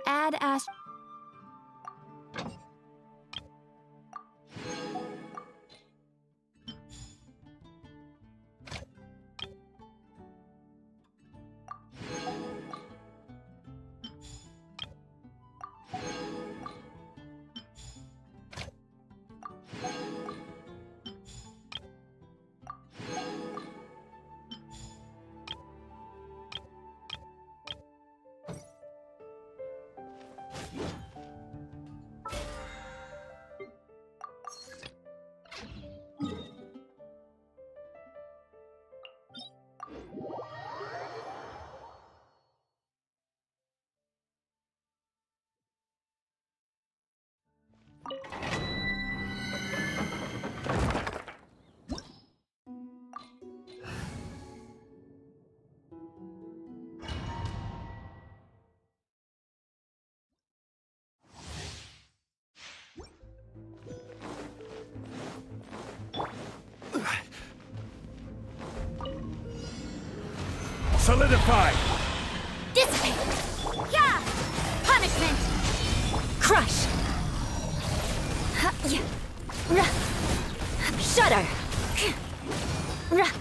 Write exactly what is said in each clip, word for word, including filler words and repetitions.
Ad Ast... Solidify! Dissipate! Yeah! Punishment! Crush! Ha, yeah. Ruh. Shudder! Ruh.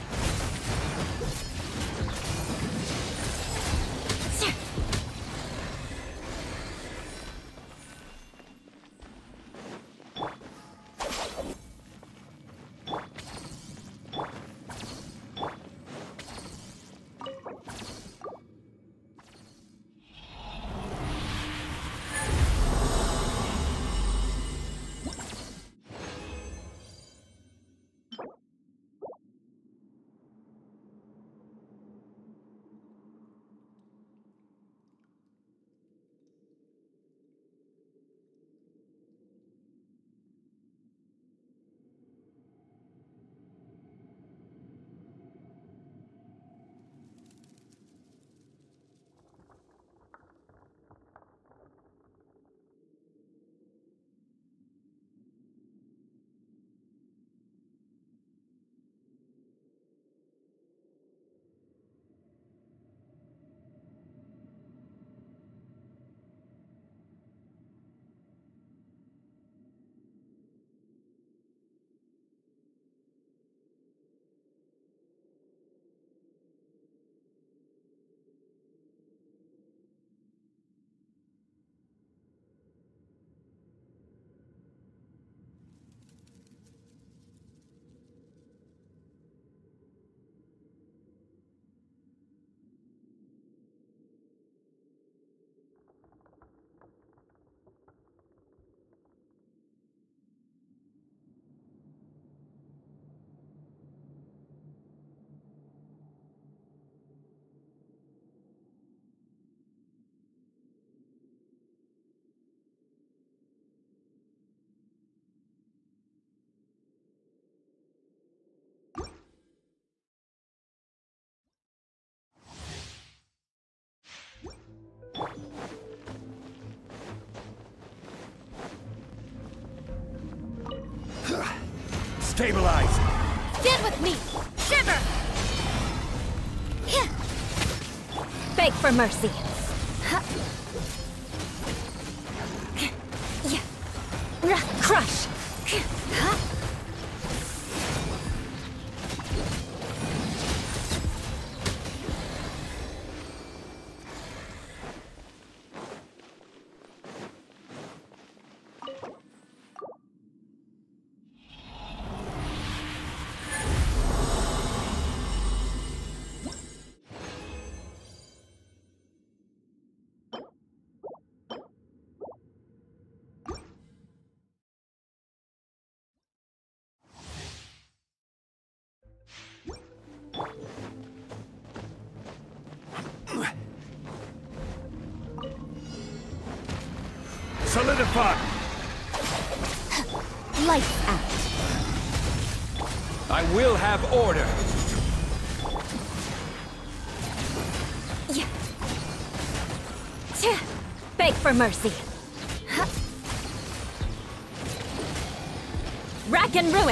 Stabilize! Get with me! Shiver! Beg for mercy. Crush! Solidify! Lights out. I will have order! Beg for mercy. Rack and ruin.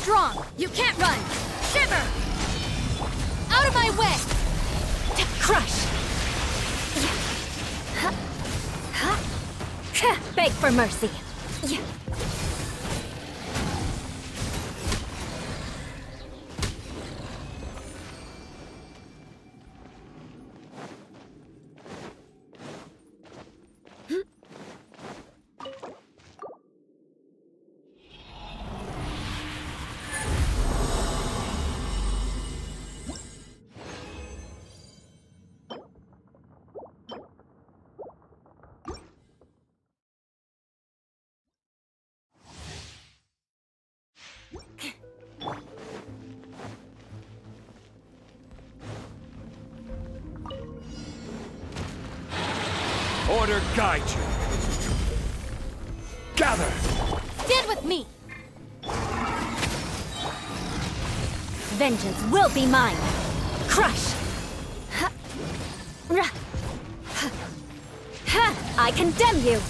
strong! You can't run! Shiver! Out of my way! Crush! Beg for mercy! Order guide you. Gather! Stand with me! Vengeance will be mine! Crush! Ha! Ra! Ha! Ha! I condemn you!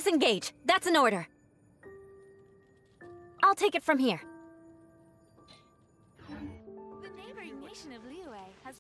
Disengage. That's an order. I'll take it from here. The neighboring nation of Liyue has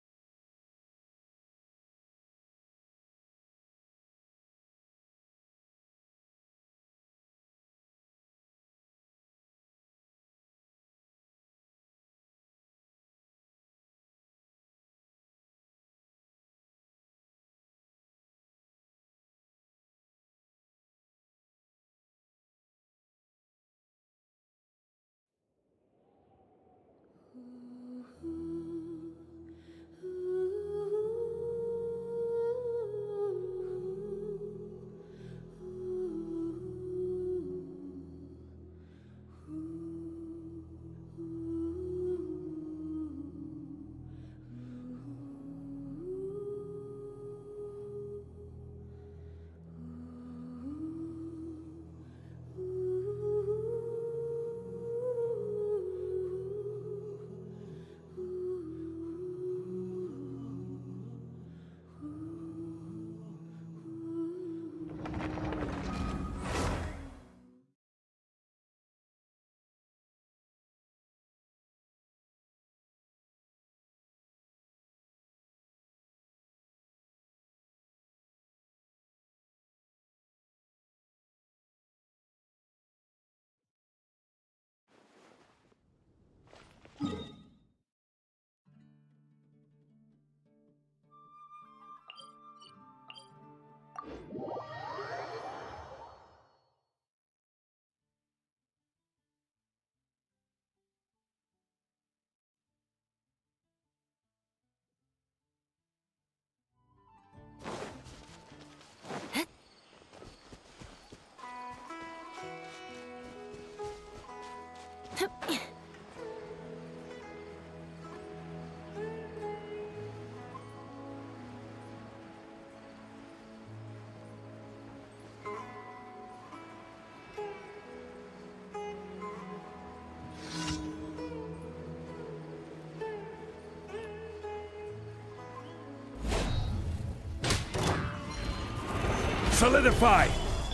Solidify!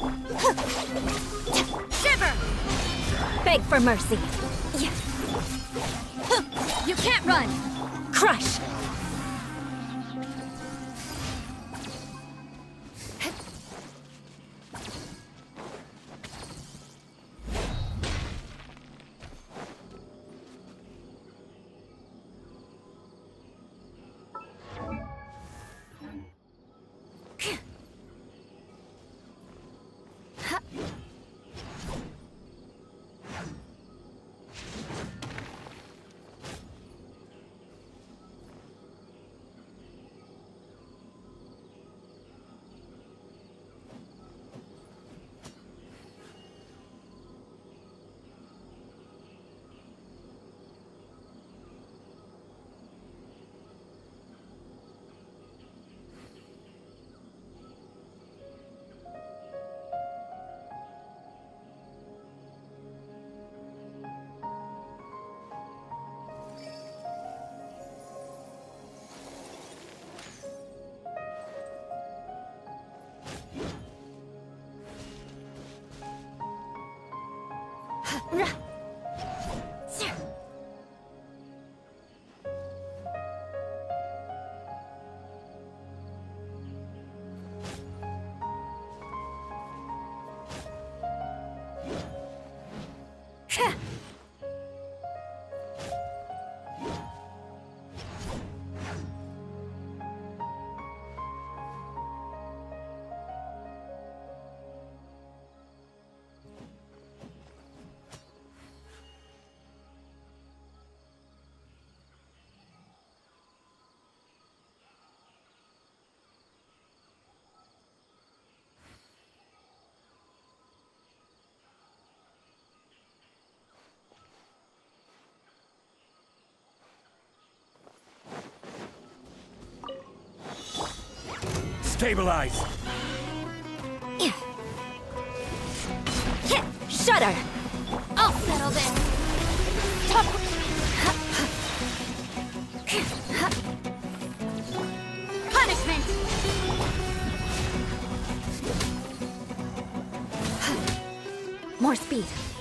Shiver! Beg for mercy. You can't run! Crush! Stabilize! Shudder! I'll settle this! Punishment! More speed.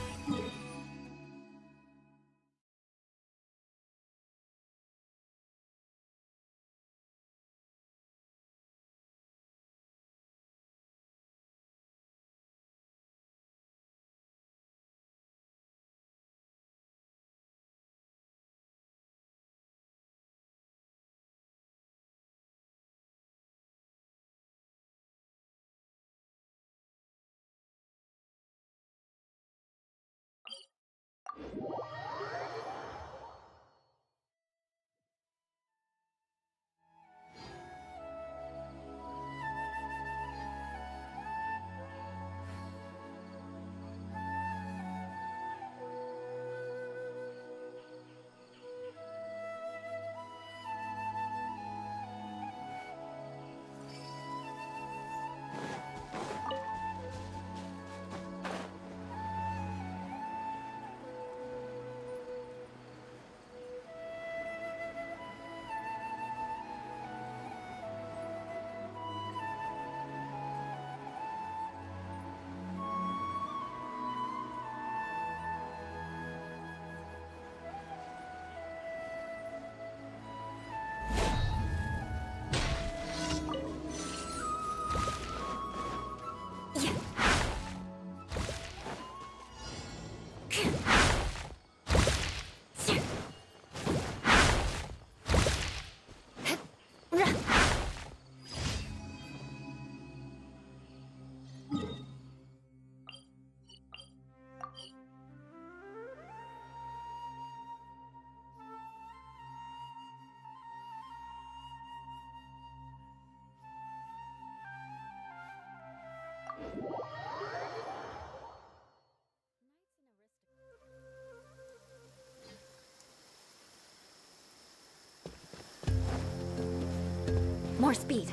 More speed.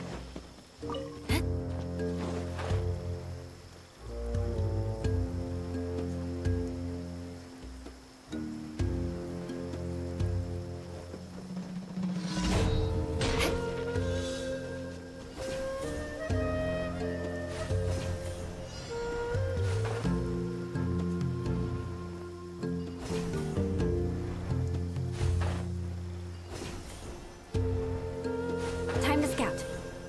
Time to scout.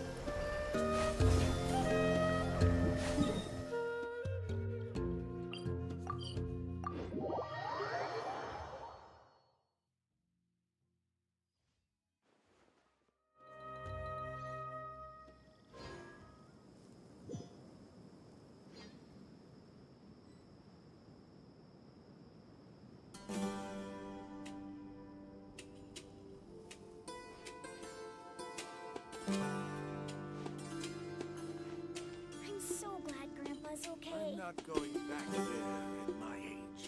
I'm so glad Grandpa's okay. I'm not going back there at my age.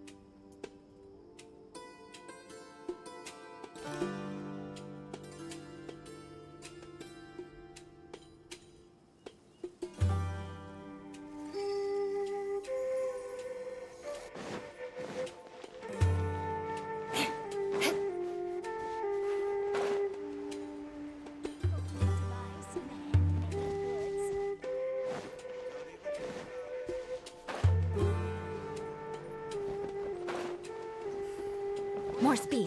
Buy some handmade goods. More speed.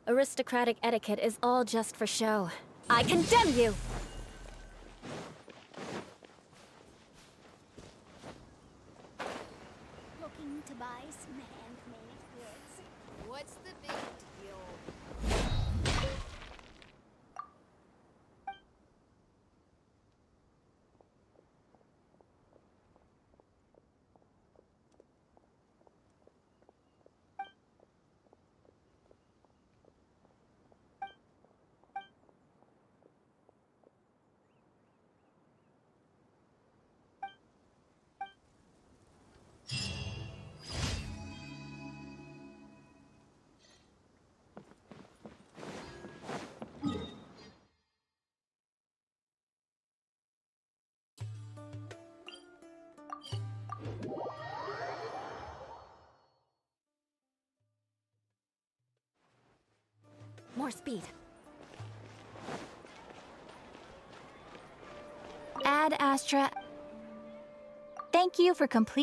Aristocratic etiquette is all just for show. I condemn you! Looking to buy some handmade goods. What's the big deal? More speed. Ad Astra. Thank you for complete.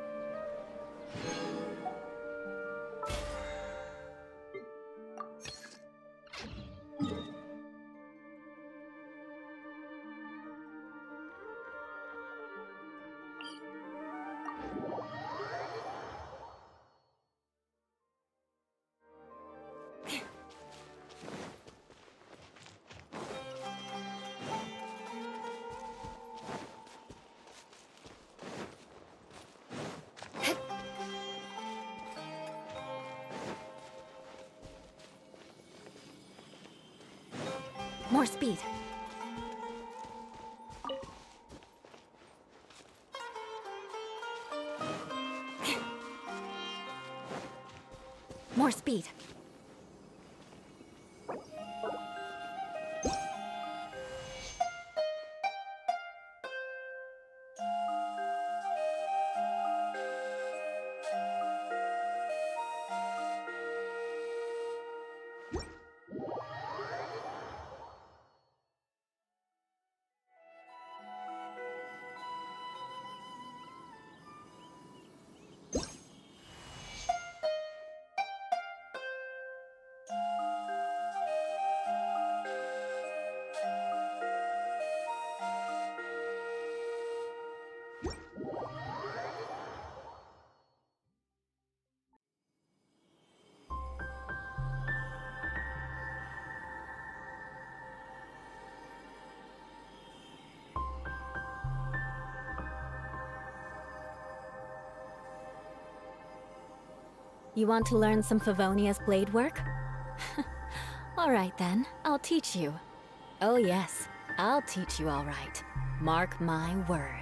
More speed. More speed. You want to learn some Favonia's blade work? All right then, I'll teach you. Oh yes, I'll teach you all right. Mark my words.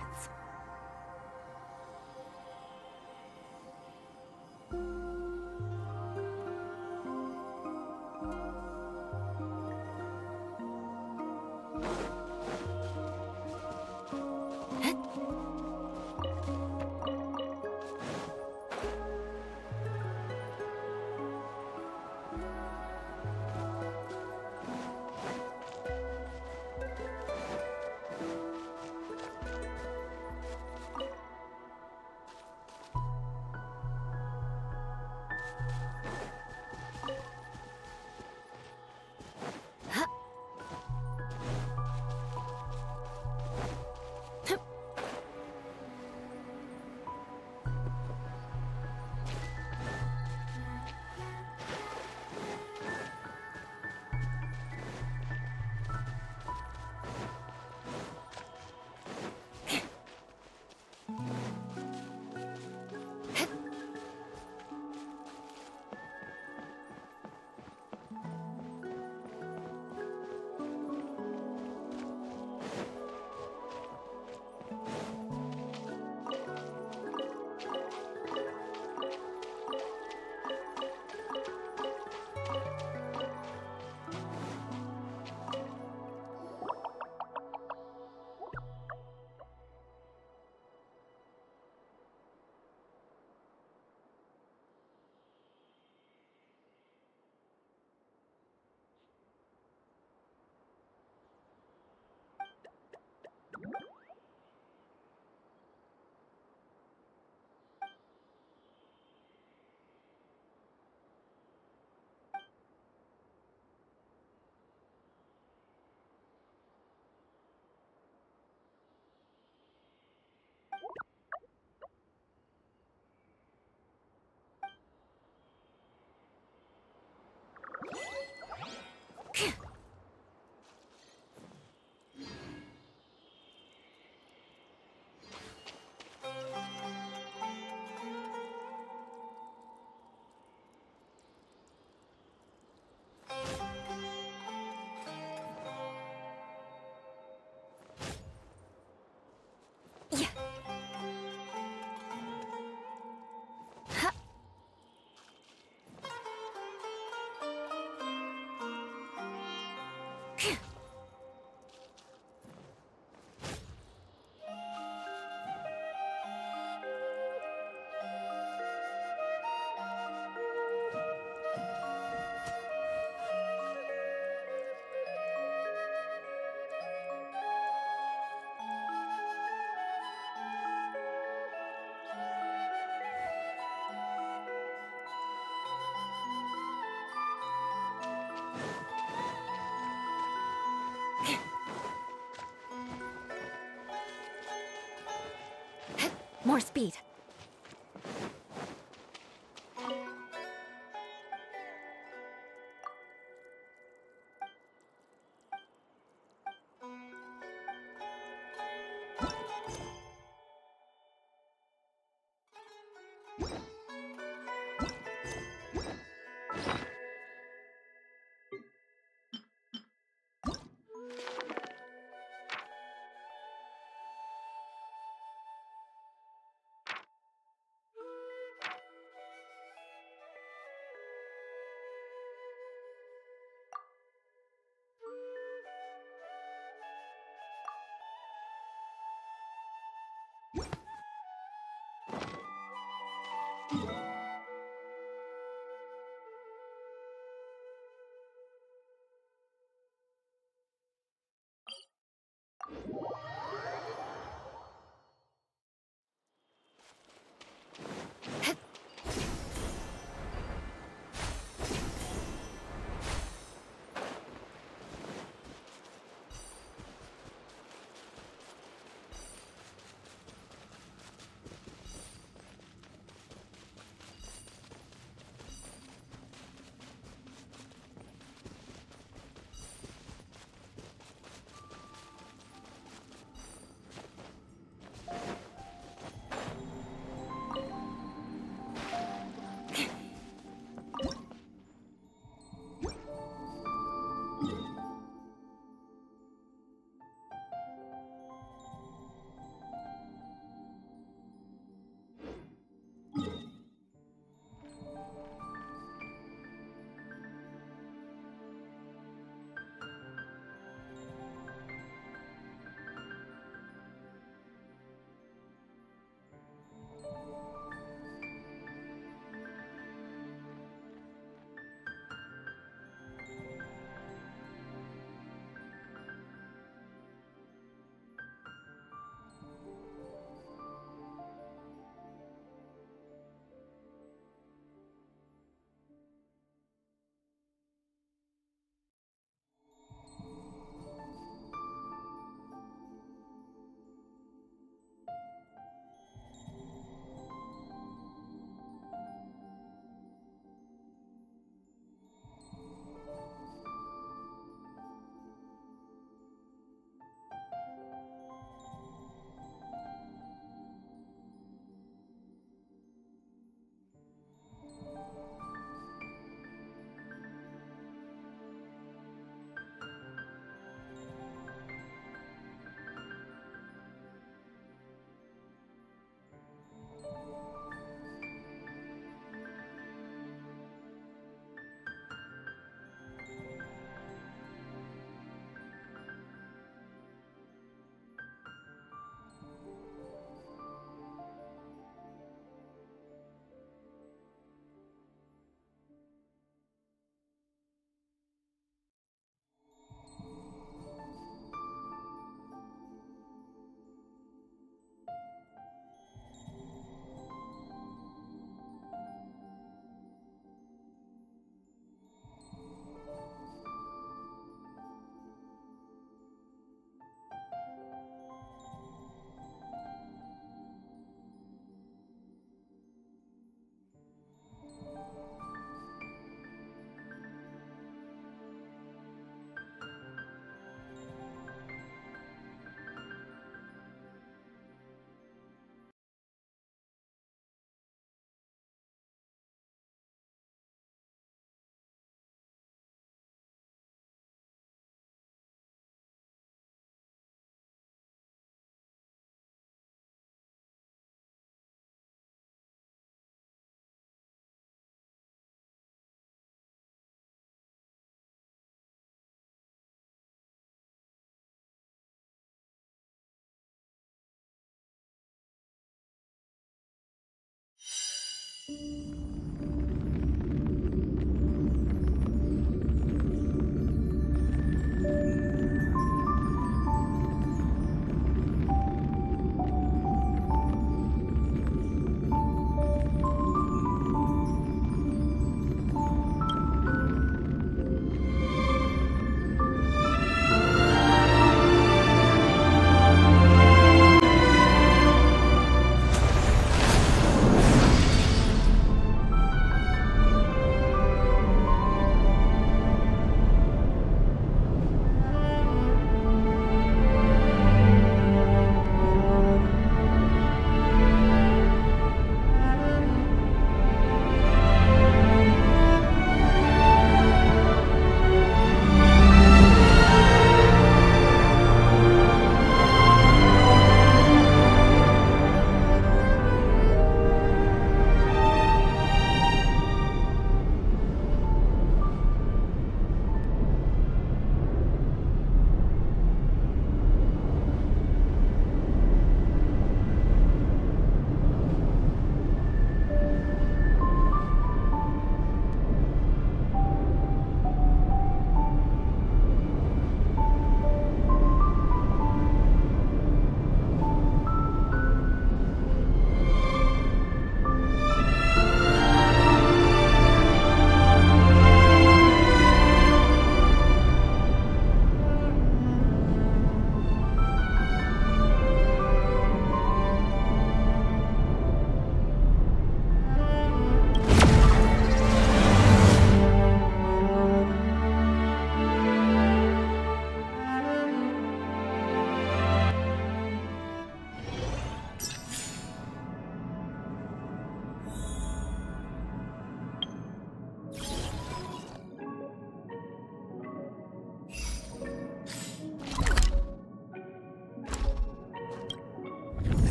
More speed.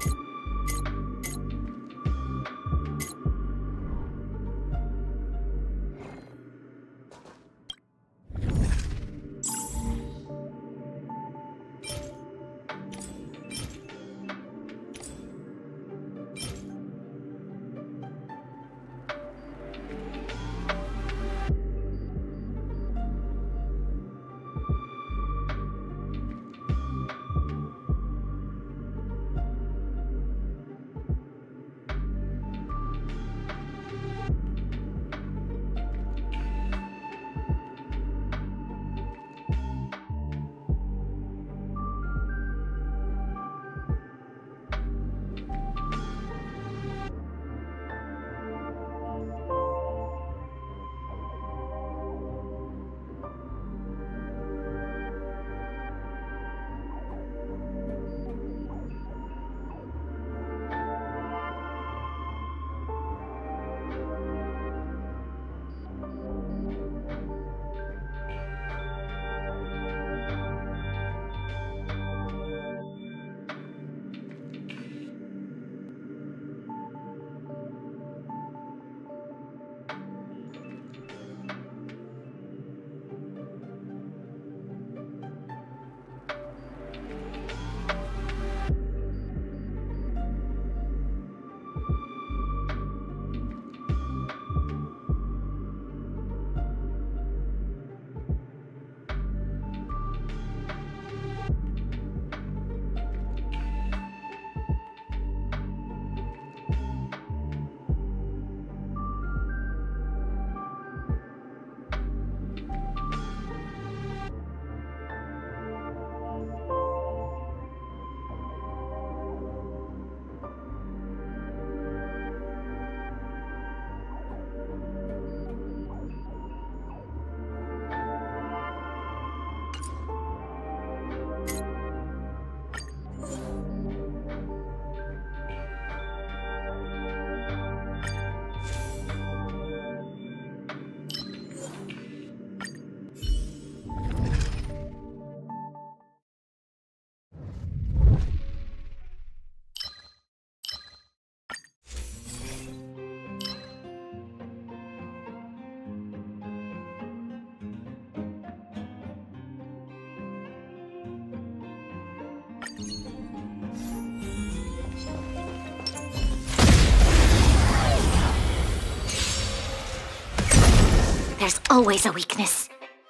There's always a weakness.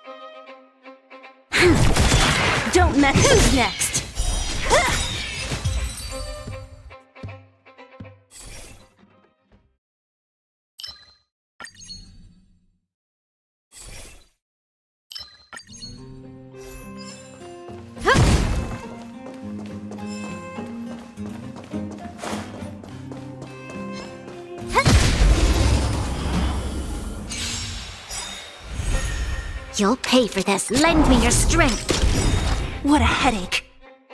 Don't mess. Who's next? You'll pay for this. Lend me your strength. What a headache.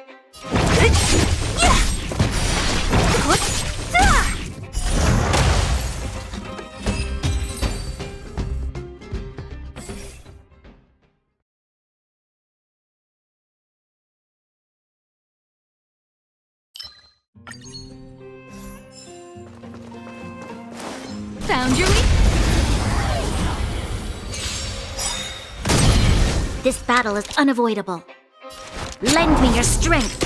Found your weak. This battle is unavoidable. Lend me your strength.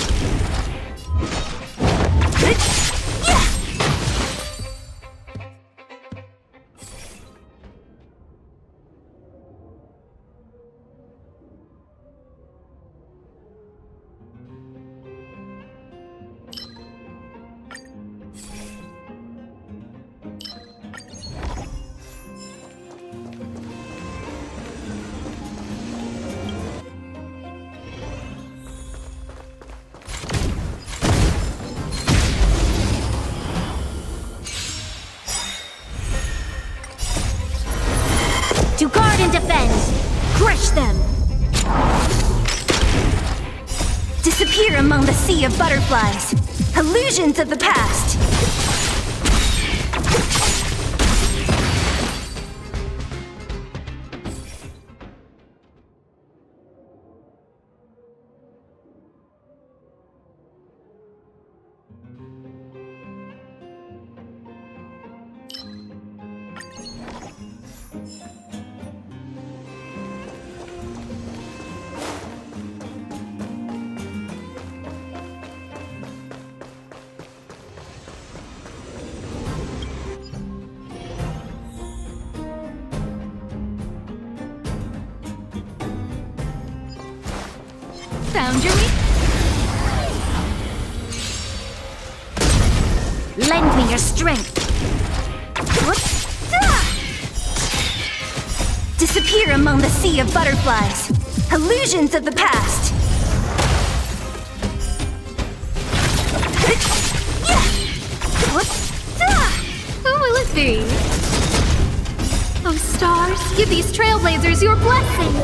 To guard and defend! Crush them! Disappear among the sea of butterflies! Illusions of the past! Found your weak. Lend me your strength. Disappear among the sea of butterflies. Illusions of the past. Who will it be? Oh, stars, give these trailblazers your blessing.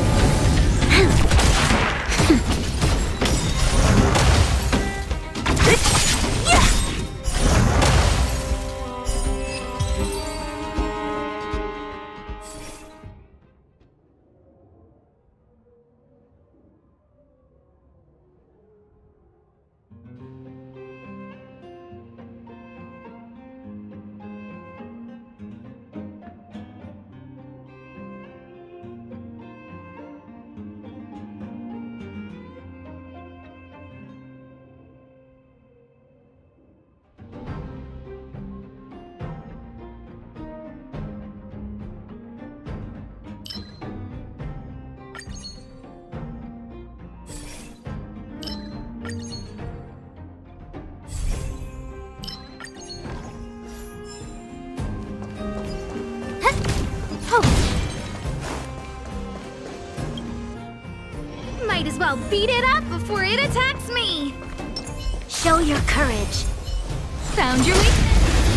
Might as well beat it up before it attacks me! Show your courage. Found your weak.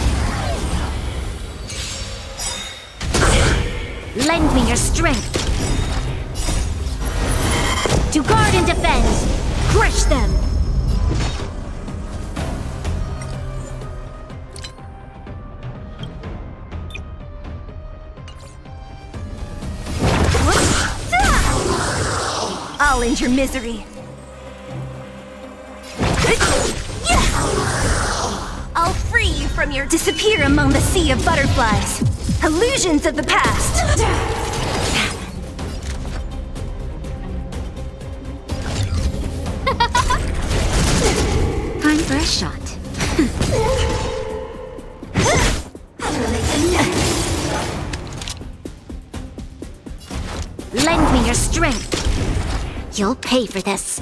Lend me your strength. To guard and defend. Crush them. I'll end your misery. I'll free you from your disappear among the sea of butterflies. Illusions of the past. Time for a shot. Lend me your strength. You'll pay for this.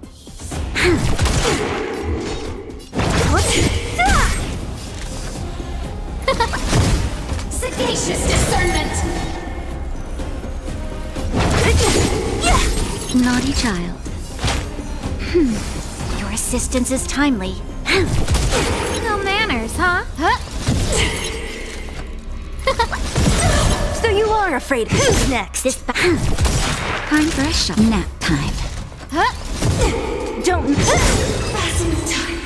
Sagacious discernment! Naughty child. Hmm. Your assistance is timely. No manners, huh? Huh? So you are afraid. Who's next? This time for a shot. Nap time. Huh? Don't. Passing the time.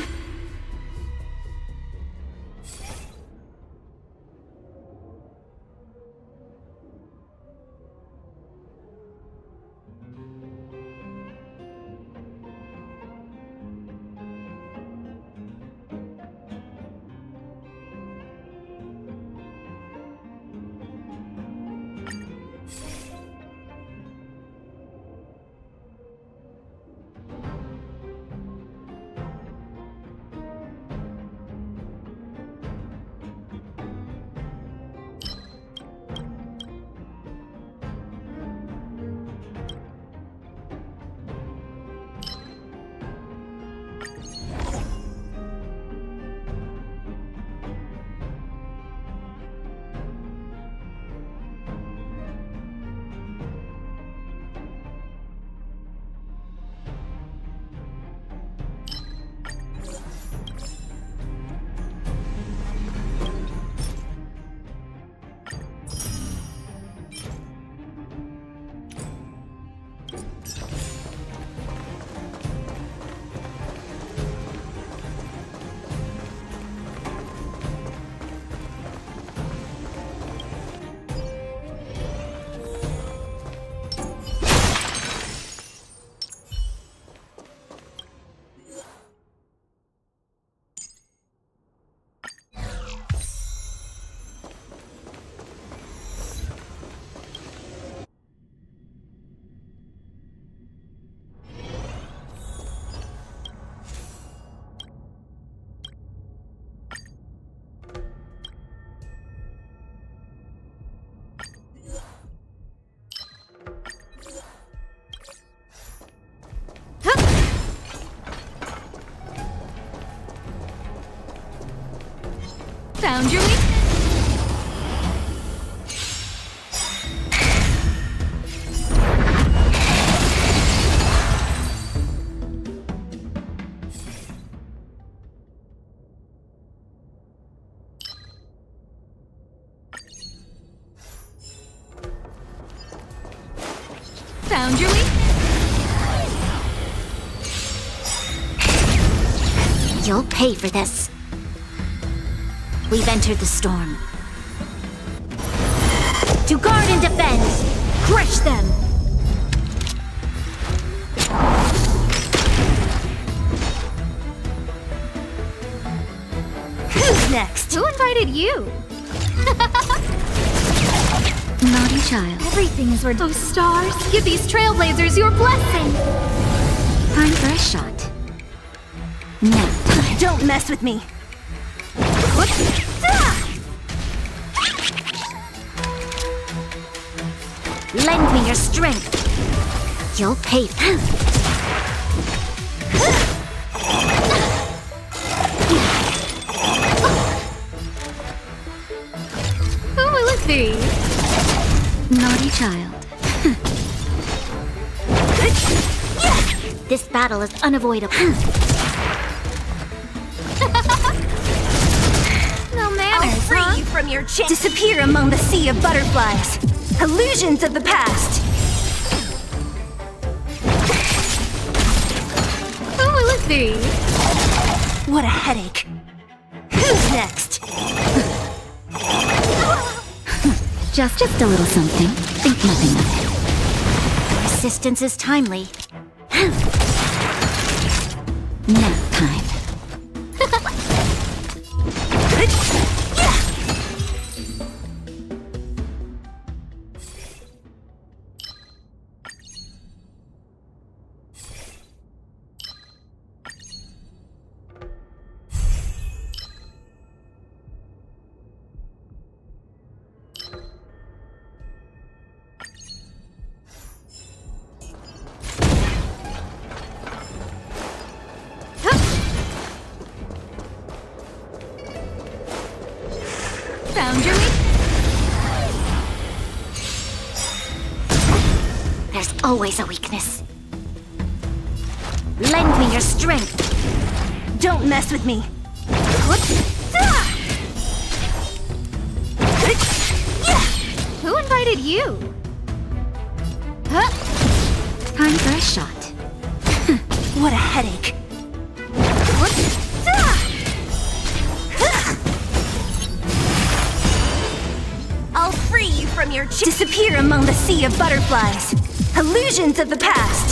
Found your weakness. Found your weakness. You'll pay for this. We've entered the storm. To guard and defend! Crush them! Who's next? Who invited you? Naughty child. Everything is where those stars. Give these trailblazers your blessing! Time for a shot. Nap time. Don't mess with me! Lend me your strength. You'll pay. Who will it be? Naughty child. This battle is unavoidable. No manners, I'll free huh? you from your chain. Disappear among the sea of butterflies. Illusions of the past. Who will it be? What a headache. Who's next? just, just a little something. Think nothing of it. Resistance is timely. Nap time. Found your weakness. There's always a weakness. Lend me your strength. Don't mess with me. Who invited you? Huh? Time for a shot. What a headache. I'll free you from your ch- Disappear among the sea of butterflies. Illusions of the past.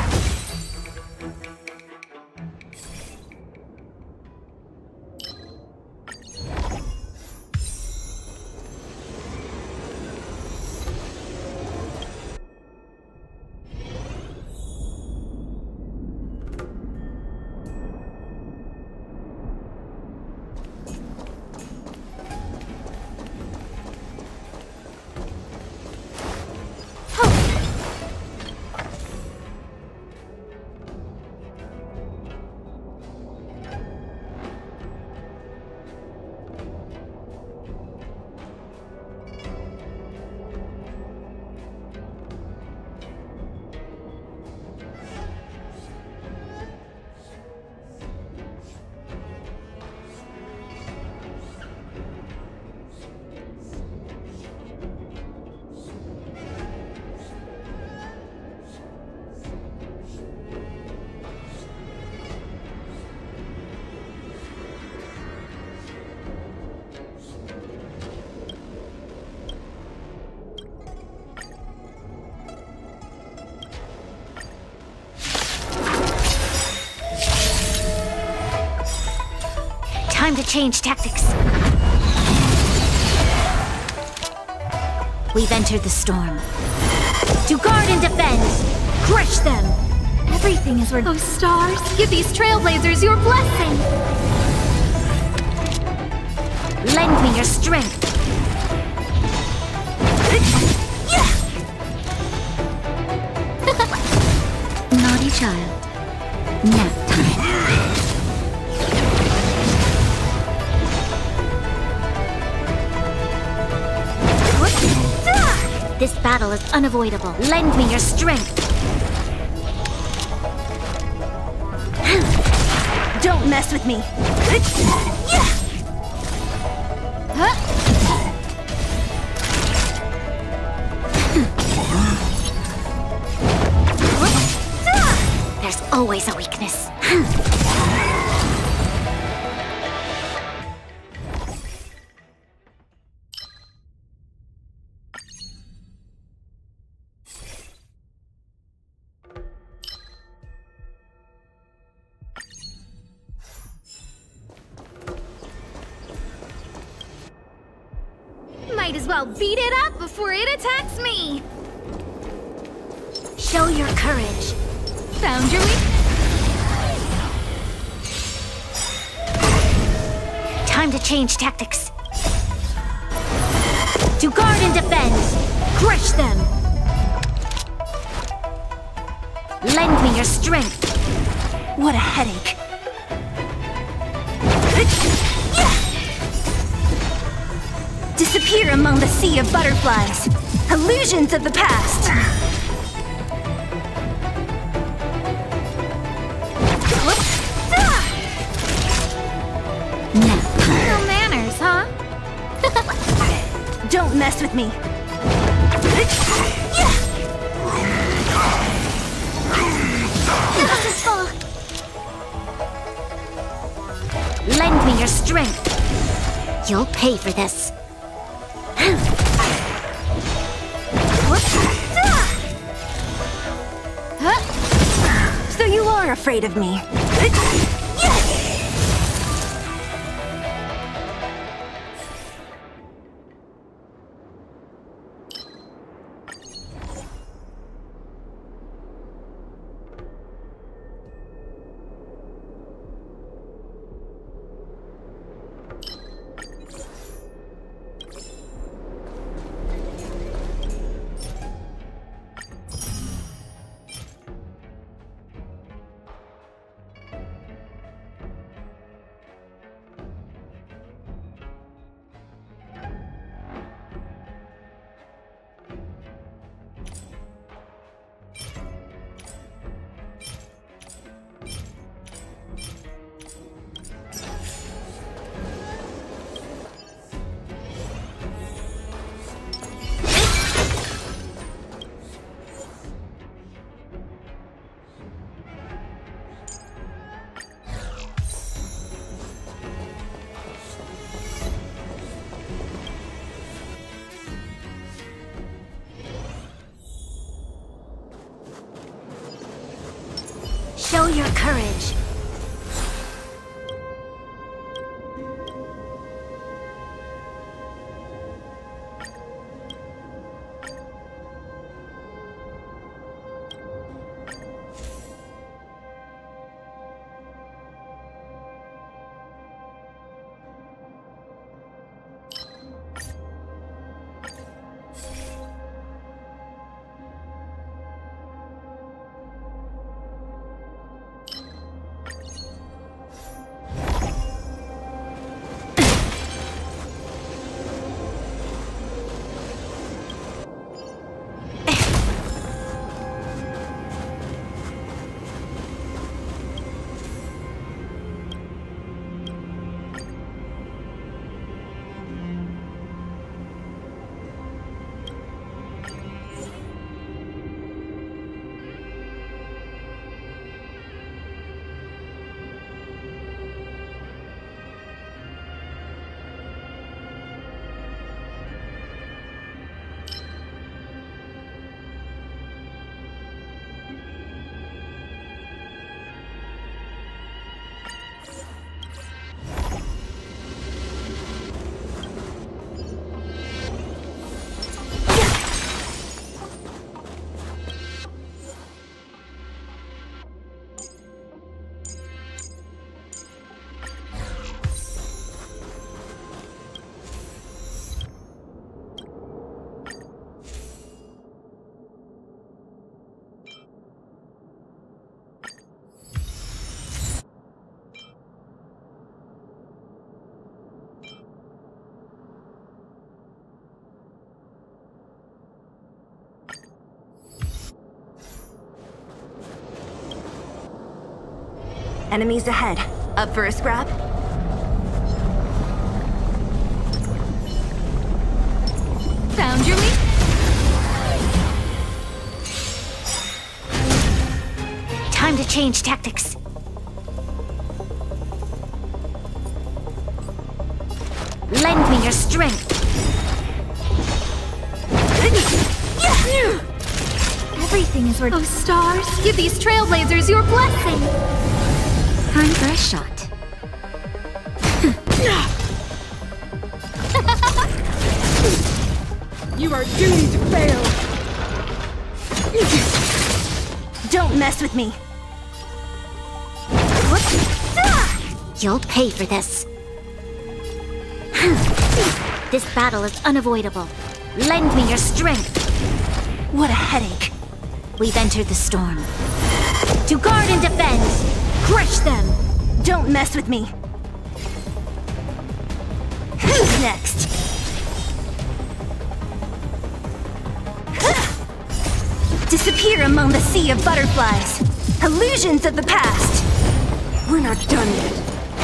Time to change tactics. We've entered the storm. To guard and defend! Crush them! Everything is where those stars. Give these trailblazers your blessing! Lend me your strength. Naughty child. Nap time. battle is unavoidable. Lend me your strength. Don't mess with me. There's always a weakness. Might as well beat it up before it attacks me! Show your courage. Found your weakness? Time to change tactics. To guard and defend. Crush them. Lend me your strength. What a headache. Disappear among the sea of butterflies. Illusions of the past. No manners, huh? Don't mess with me. Lend me your strength. You'll pay for this. So you are afraid of me. Show your courage. Enemies ahead. Up for a scrap? Found your meat? Time to change tactics. Lend me your strength. Everything is worth. Oh, stars, give these trailblazers your blessing. Time for a shot. You are doomed to fail! Don't mess with me. You'll pay for this. This battle is unavoidable. Lend me your strength. What a headache. We've entered the storm. To guard and defend! Crush them! Don't mess with me. Who's next? Disappear among the sea of butterflies. Illusions of the past. We're not done yet.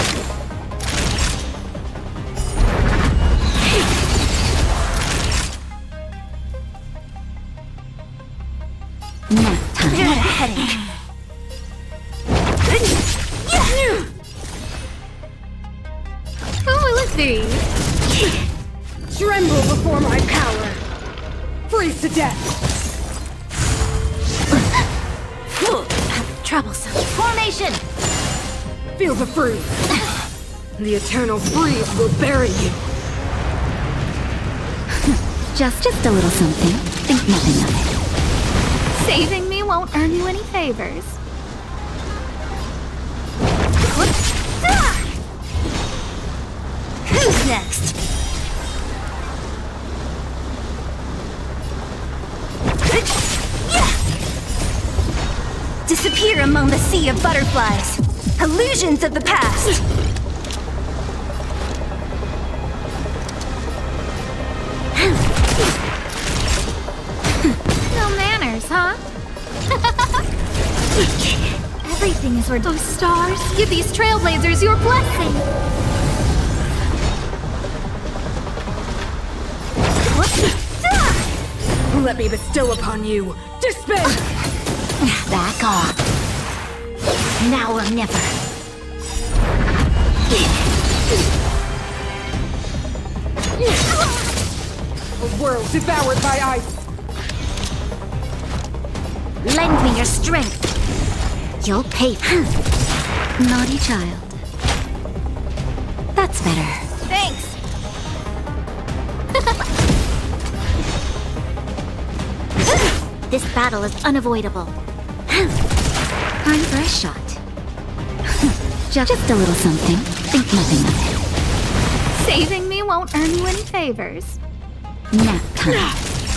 Nap time. What a headache. Who will it be? Tremble before my power! Freeze to death! Troublesome. Formation! Feel the freeze! The eternal freeze will bury you! Just, just a little something. Think nothing of it. Saving me won't earn you any favors. Who's next? Disappear among the sea of butterflies. Illusions of the past. No manners, huh? Everything is worth. Oh, stars, give these trailblazers your blessing. Let me bestow upon you dispense! Back off. Now or never. A world devoured by ice! Lend me your strength. You'll pay for it. Naughty child. That's better. Thanks. This battle is unavoidable. Time for a shot. just, just a little something. Think nothing of it. Saving me won't earn you any favors. Nap time.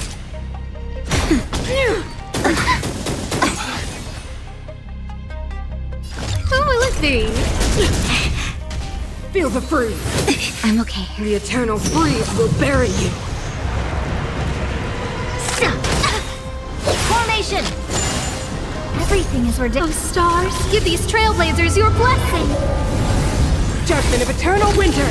Who will it be? Feel the freeze! I'm okay. The eternal freeze will bury you! Formation! Everything is ridiculous. Oh, stars, give these trailblazers your blessing. Judgment of eternal winter!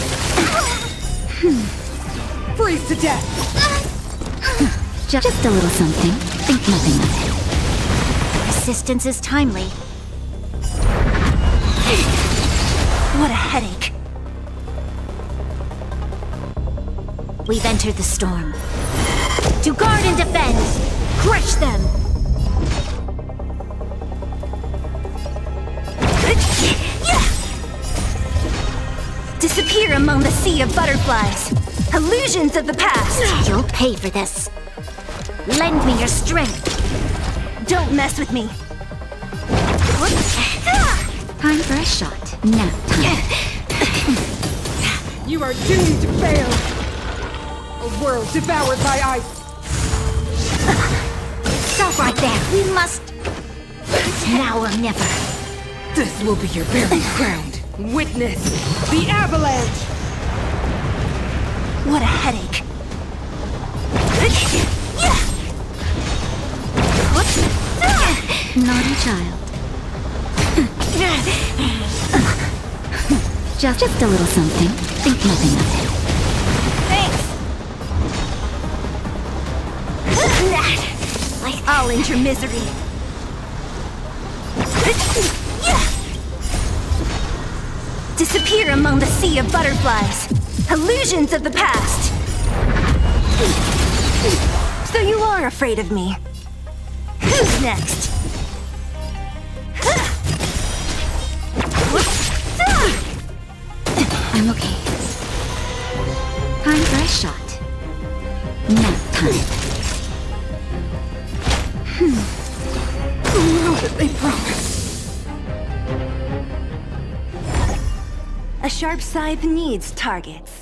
Freeze to death! Just, just a little something. Think nothing of it. Resistance is timely. What a headache. We've entered the storm. To guard and defend! Crush them! Disappear among the sea of butterflies. Illusions of the past. You'll pay for this. Lend me your strength. Don't mess with me. Time for a shot. Nap time. You are doomed to fail! A world devoured by ice! Stop right there. We must. Now or never. This will be your very crown. Witness the avalanche! What a headache. Naughty child. Just, just a little something. Think nothing of it. Thanks! Like I'll end your misery. Disappear among the sea of butterflies. Illusions of the past. So you are afraid of me. Who's next? I'm okay. Time for a shot. Nap time. Hmm. What did they promise? A sharp scythe needs targets.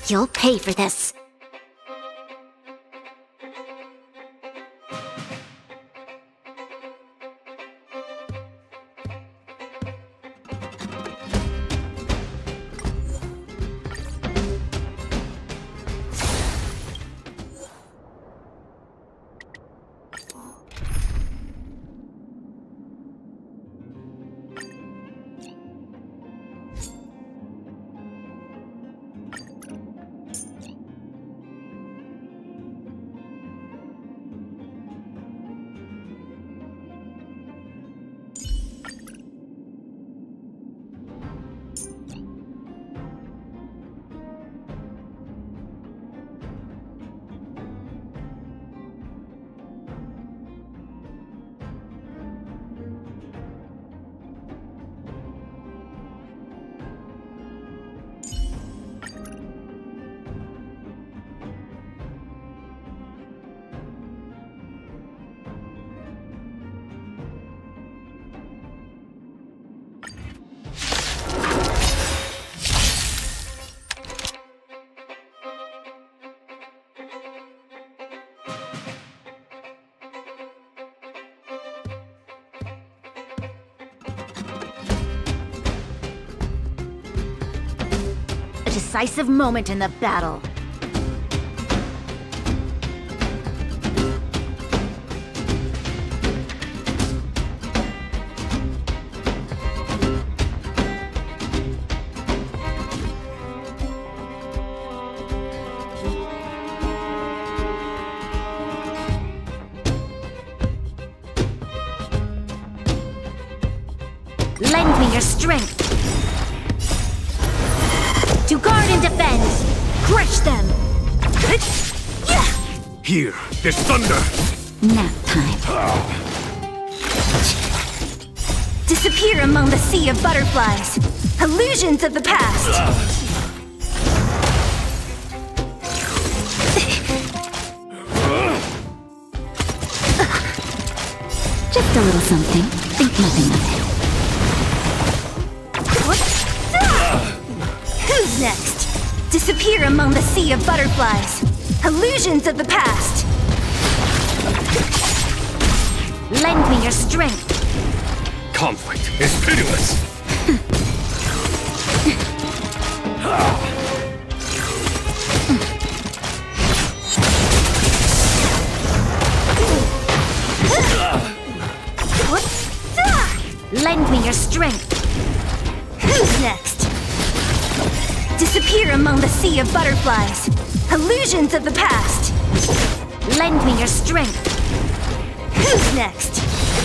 You'll pay for this. Decisive moment in the battle. Lend me your strength. To guard and defend! Crush them! Here, there's thunder! Nap time. Disappear among the sea of butterflies! Illusions of the past! Just a little something. Think nothing of it. Who's next? Disappear among the sea of butterflies. Illusions of the past. Lend me your strength. Conflict is pitiless! Lend me your strength. Who's next? Disappear among the sea of butterflies. Illusions of the past. Lend me your strength. Who's next?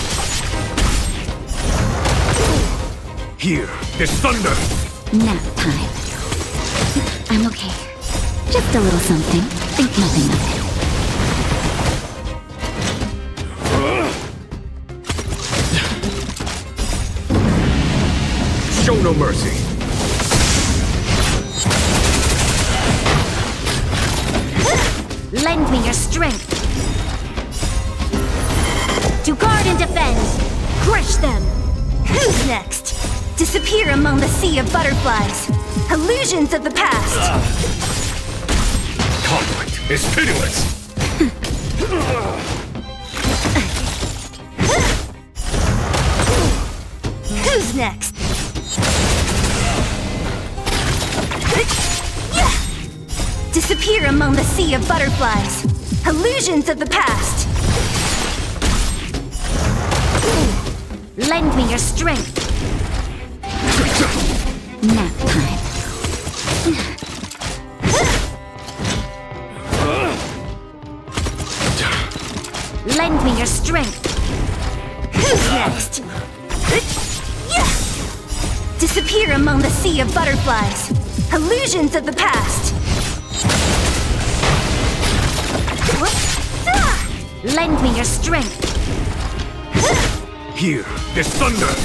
Here, there's thunder! Nap time. I'm okay. Just a little something. Think nothing of it. Show no mercy! Lend me your strength. To guard and defend. Crush them. Who's next? Disappear among the sea of butterflies. Illusions of the past. Conflict is pitiless! Who's next? Disappear among the sea of butterflies. Illusions of the past. Lend me your strength. Nap time. Lend me your strength. Who's next? Disappear among the sea of butterflies. Illusions of the past. Lend me your strength. Here, there's thunder!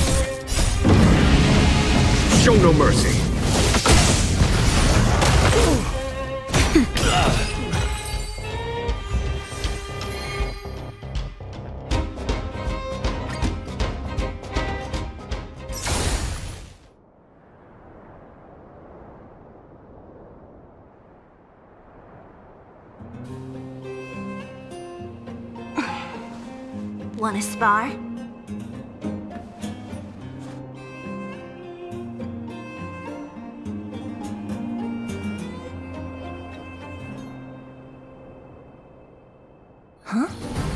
Show no mercy! Wanna spar? Huh?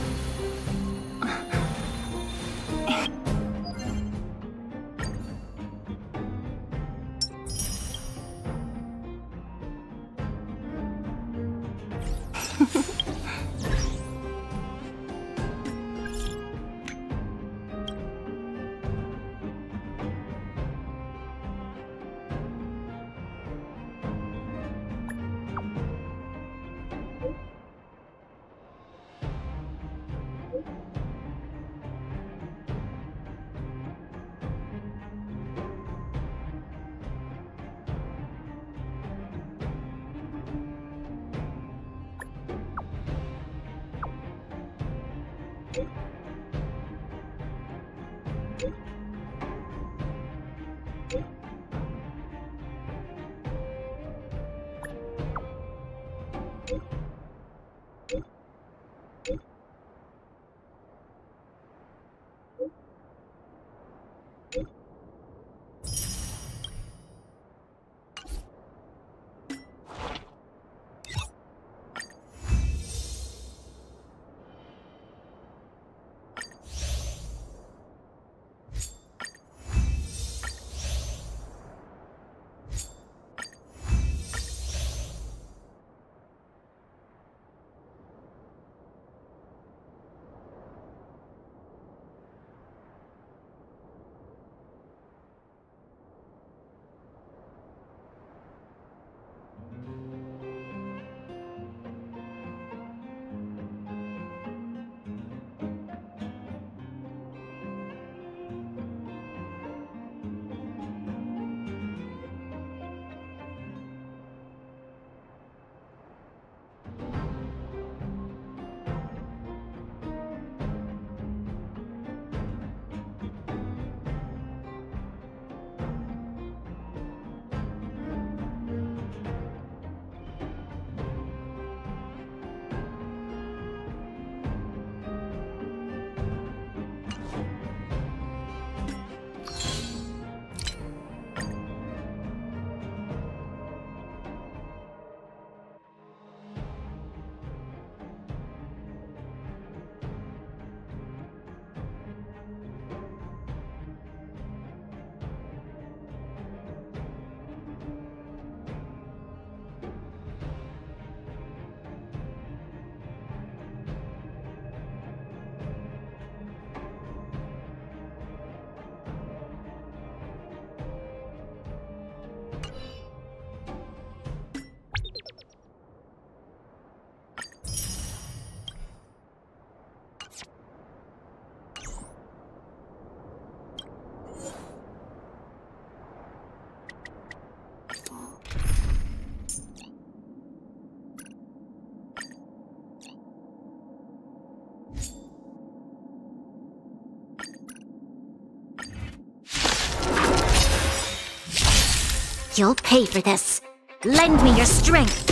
You'll pay for this. Lend me your strength.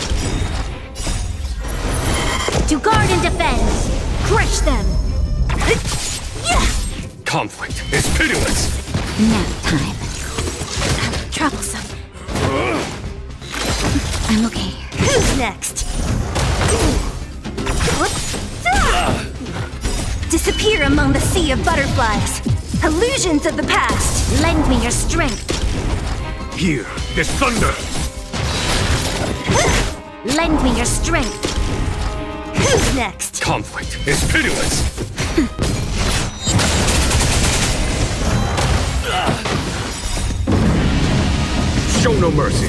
To guard and defend. Crush them. Conflict is pitiless. Nap time. Troublesome. I'm okay. Who's next? Disappear among the sea of butterflies. Illusions of the past. Lend me your strength. Here, this thunder. Lend me your strength. Who's next? Conflict is pitiless. Show no mercy.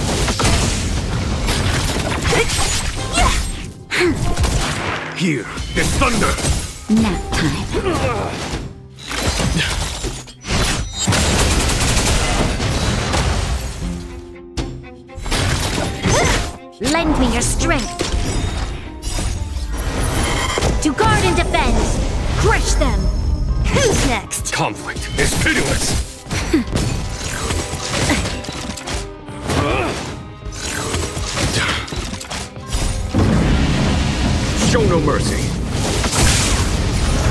Here, this thunder. Nap time. Lend me your strength. To guard and defend. Crush them. Who's next? Conflict is pitiless. Show no mercy.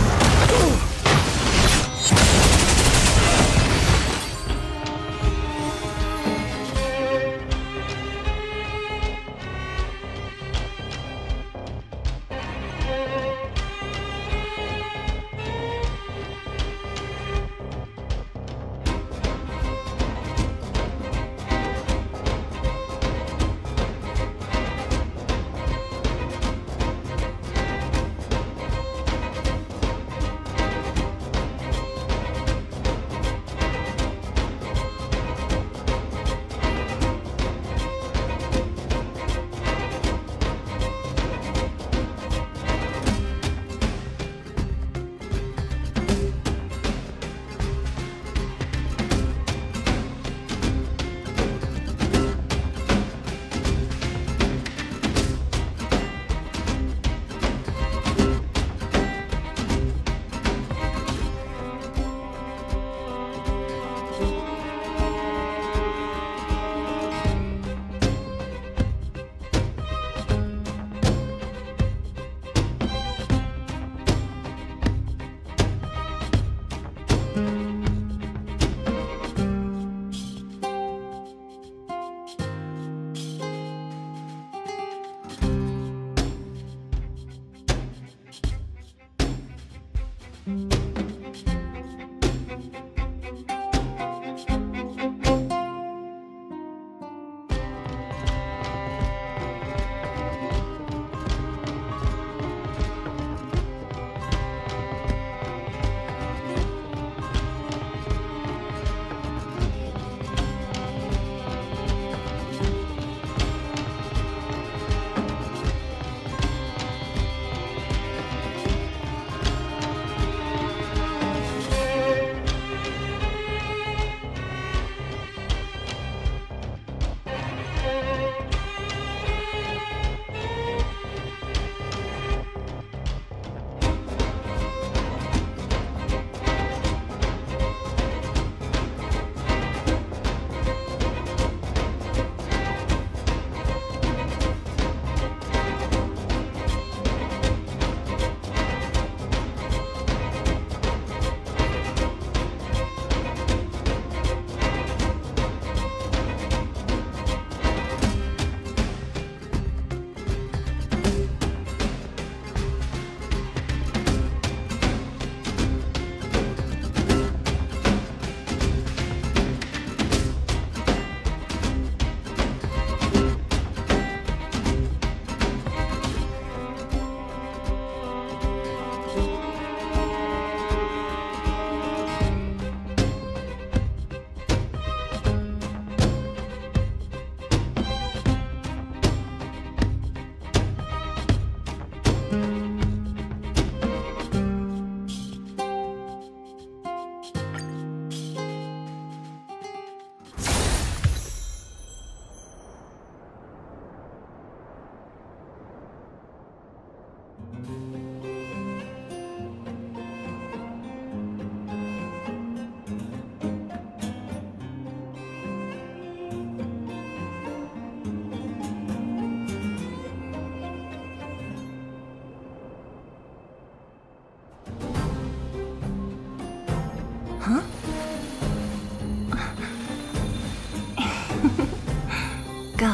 Go.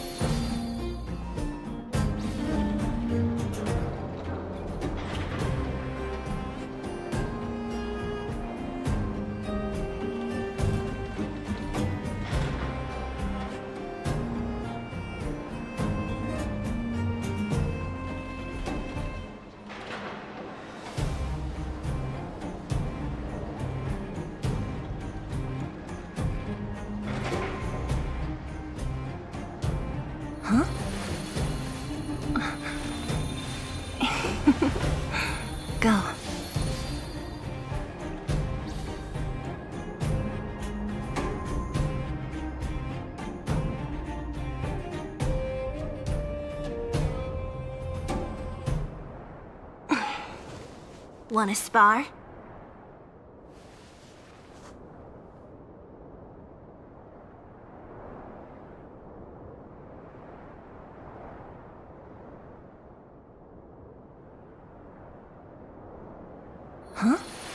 Go. Wanna spar? Huh?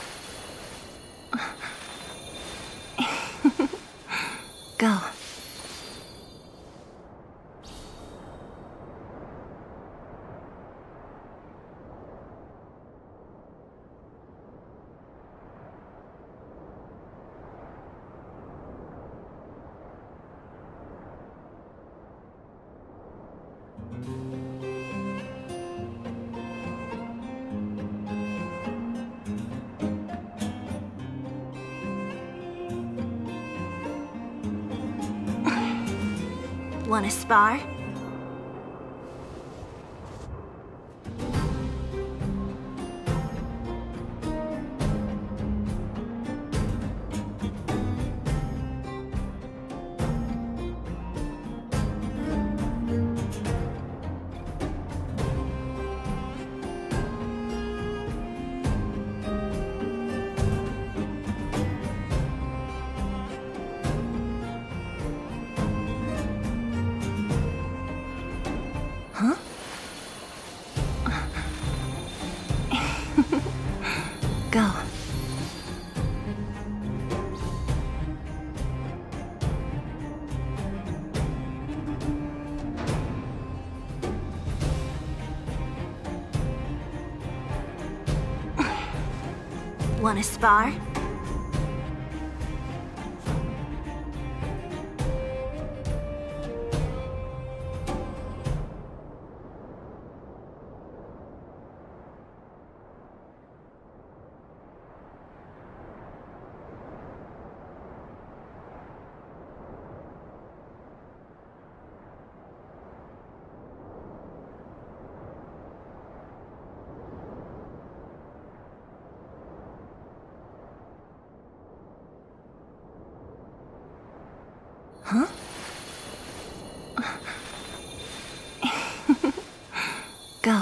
Go. Wanna spar? Huh? Go. Wanna spar? Huh? Go.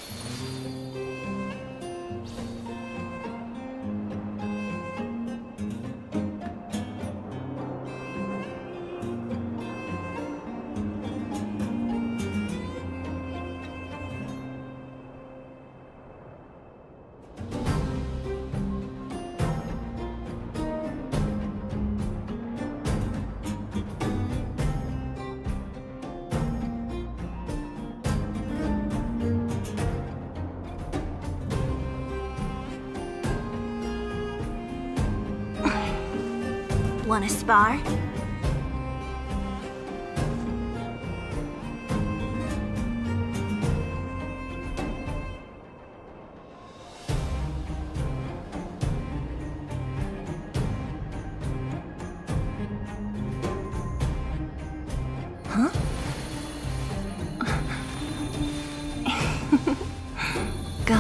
Wanna spar? Huh? Go.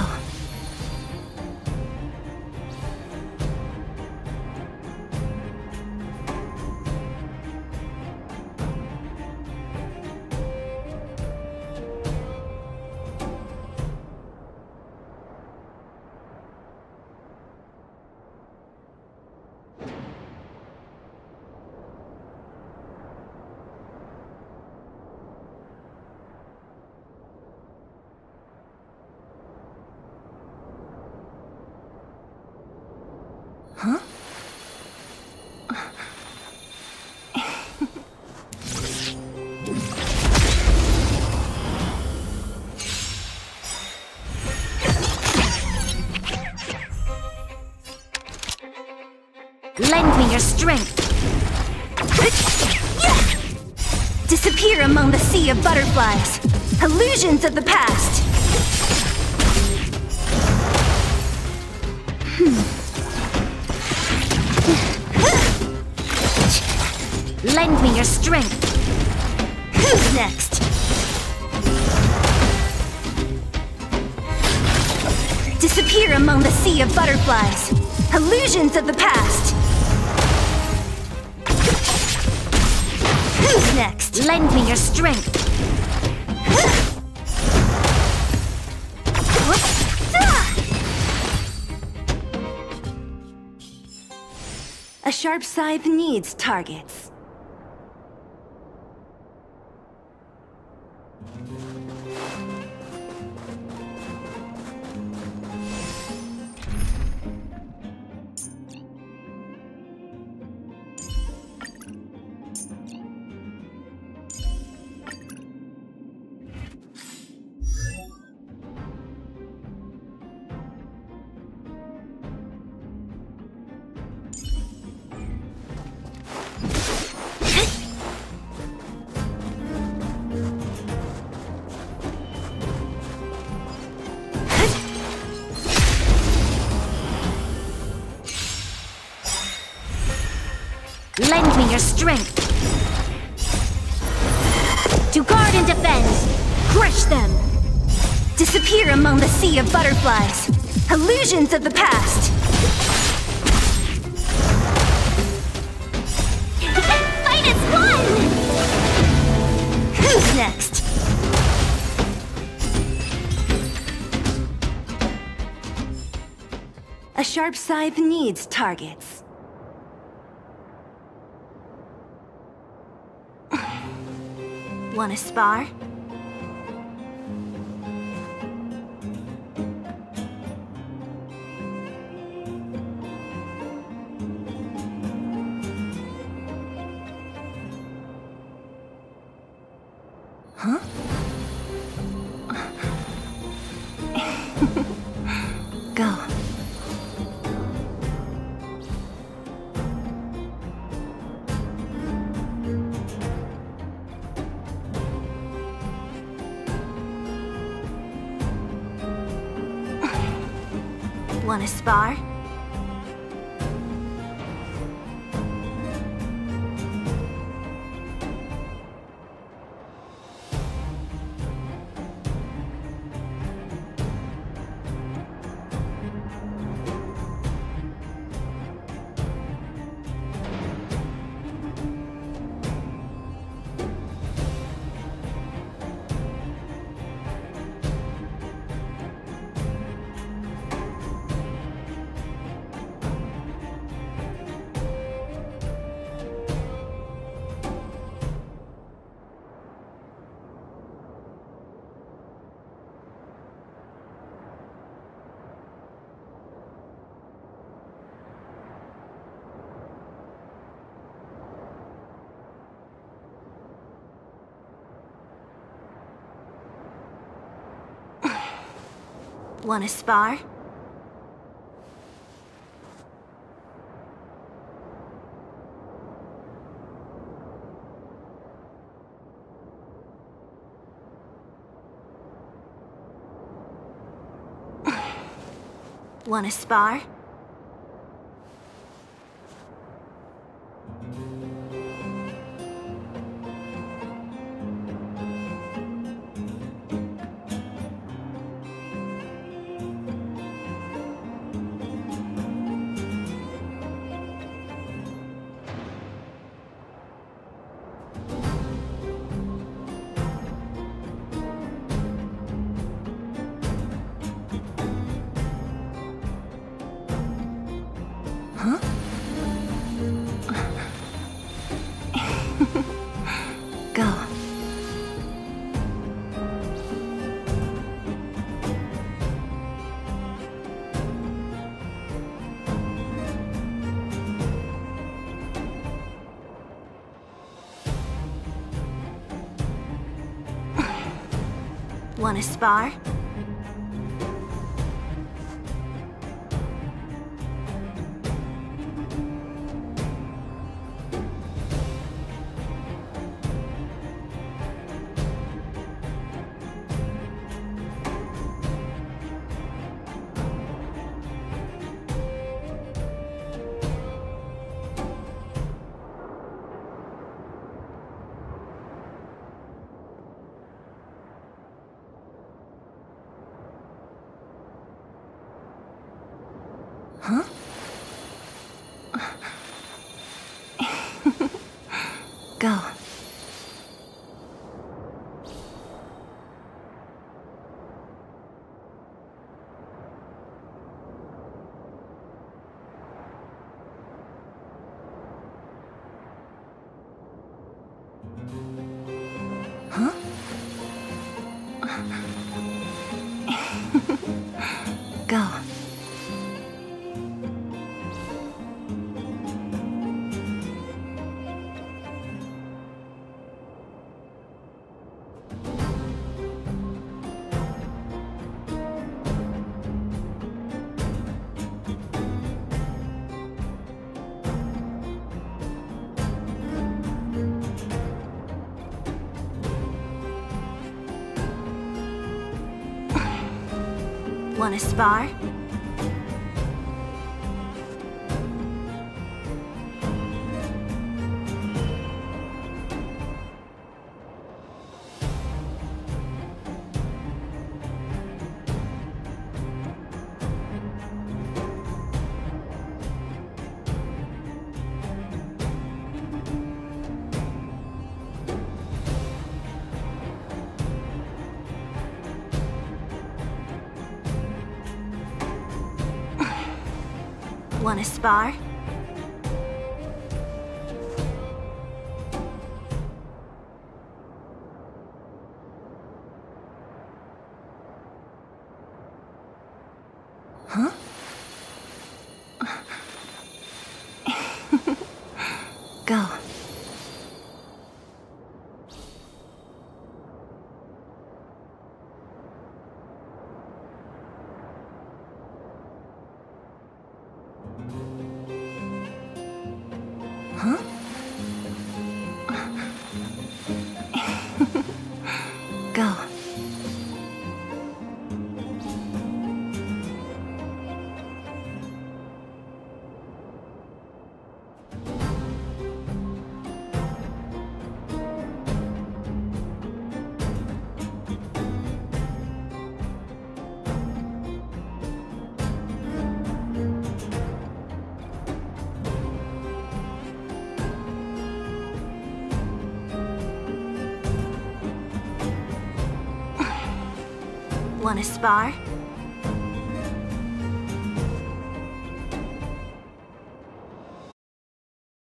Huh? Lend me your strength. Disappear among the sea of butterflies. Illusions of the past. Lend me your strength. Who's next? Disappear among the sea of butterflies. Illusions of the past. Who's next? Lend me your strength. A sharp scythe needs targets. your strength. To guard and defend, crush them. Disappear among the sea of butterflies. Illusions of the past. Fight is won! Who's next? A sharp scythe needs targets. Wanna spar? Huh? Go. Wanna spar? Wanna spar? Wanna spar? Huh? Go. Wanna spar? Huh? Go. Huh? Go. Wanna spar? Wanna spar? Huh? Go. Huh? Go. Wanna spar?